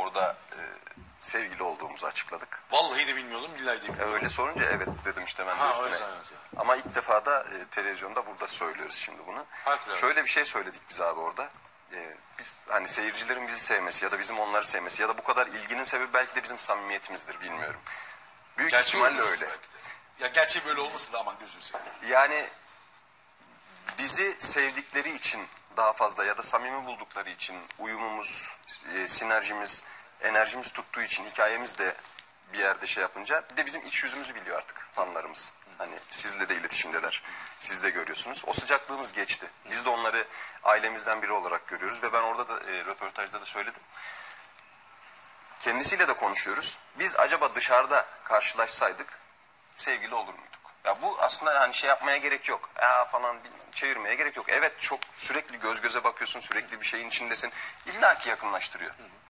orada sevgili olduğumuzu açıkladık. Vallahi de bilmiyordum, billahi de bilmiyordum. Öyle sorunca evet dedim işte ben de Ha, üstüne. evet. Ama ilk defa da televizyonda burada söylüyoruz şimdi bunu. Harikulade. Şöyle bir şey söyledik biz abi orada. Biz hani seyircilerin bizi sevmesi ya da bizim onları sevmesi ya da bu kadar ilginin sebebi belki de bizim samimiyetimizdir, bilmiyorum. Büyük ihtimalle öyle. Belki de. Ya gerçeği böyle olmasın da aman gözünü seveyim. Yani bizi sevdikleri için daha fazla ya da samimi buldukları için uyumumuz, sinerjimiz, enerjimiz tuttuğu için, hikayemiz de bir yerde şey yapınca bir de bizim iç yüzümüzü biliyor artık fanlarımız. Hani sizle de iletişimdeler. Siz de görüyorsunuz. O sıcaklığımız geçti. Biz de onları ailemizden biri olarak görüyoruz ve ben orada da röportajda da söyledim. Kendisiyle de konuşuyoruz. Biz acaba dışarıda karşılaşsaydık sevgili olur muyduk? Ya bu aslında hani şey yapmaya gerek yok. Falan çevirmeye gerek yok. Evet, çok sürekli göz göze bakıyorsun, sürekli bir şeyin içindesin. İlla ki yakınlaştırıyor.